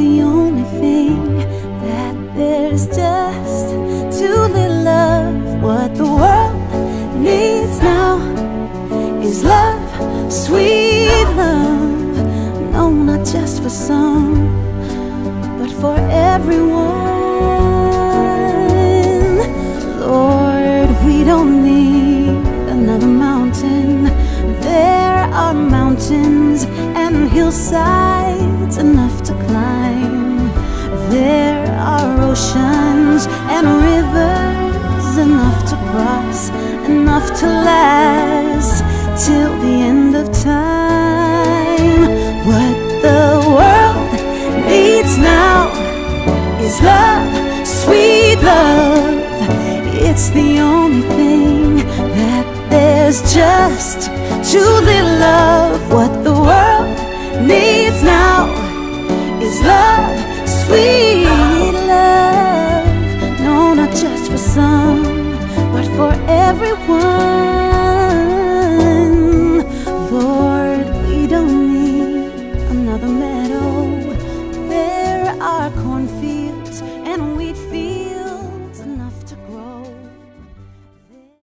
the only thing that there's just too little of. What the world needs now is love, sweet love. No, not just for some, but for everyone. Lord, we don't need another mountain. There are mountains and hillsides enough to climb. There are oceans and rivers enough to cross, enough to last till the end of time. What the world needs now is love, sweet love. It's the only thing that there's just too little of. What the world needs now is love, sweet love. No, not just for some, but for everyone.